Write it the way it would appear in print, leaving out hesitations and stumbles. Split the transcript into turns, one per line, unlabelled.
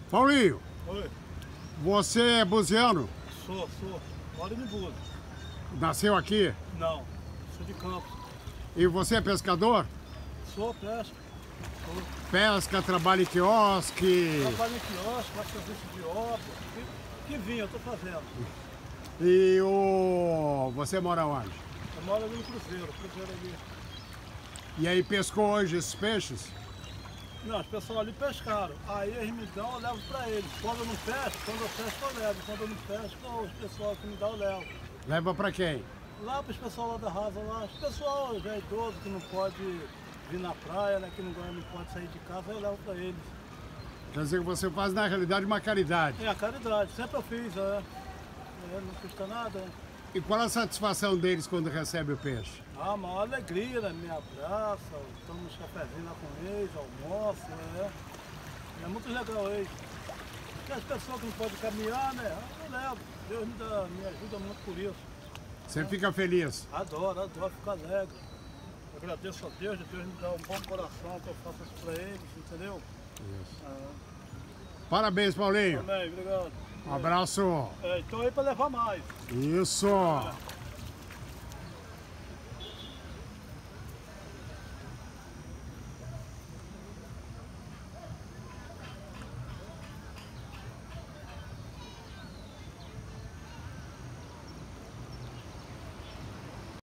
Paulinho,
Oi,
você é buziano?
sou. Moro em Búzios.
Nasceu aqui?
Não, sou de Campos.
E você é pescador?
Sou, pesca. Sou.
Pesca, trabalha em quiosque.
Trabalho em quiosque, faço serviço de obra. Que vinha, eu tô fazendo.
E você mora onde?
Eu moro ali no Cruzeiro ali.
E aí pescou hoje esses peixes?
Não, os pessoal ali pescaram. Aí eles me dão, eu levo pra eles. Quando eu não pesco, quando eu pesco eu levo. Quando eu não pesco, os pessoal que me dá eu levo.
Leva pra quem?
Lá para os pessoal lá da Rasa, lá, os pessoal já idoso que não pode vir na praia, né, que não pode sair de casa, eu levo para eles.
Quer dizer que você faz na realidade uma caridade.
É a caridade, sempre eu fiz, não custa nada.
E qual a satisfação deles quando recebe o peixe?
Ah, uma alegria, né, me abraça, tomo uns cafezinhos lá com eles, almoço, é muito legal eles. Porque as pessoas que não podem caminhar, né, eu levo, Deus me ajuda muito por isso.
Você fica feliz?
Adoro, fico alegre. Eu agradeço a Deus, Deus me dá um bom coração que eu faço isso pra eles, entendeu?
Isso. Parabéns, Paulinho.
Amém, obrigado.
Um abraço.
Estou aí para levar mais.
Isso.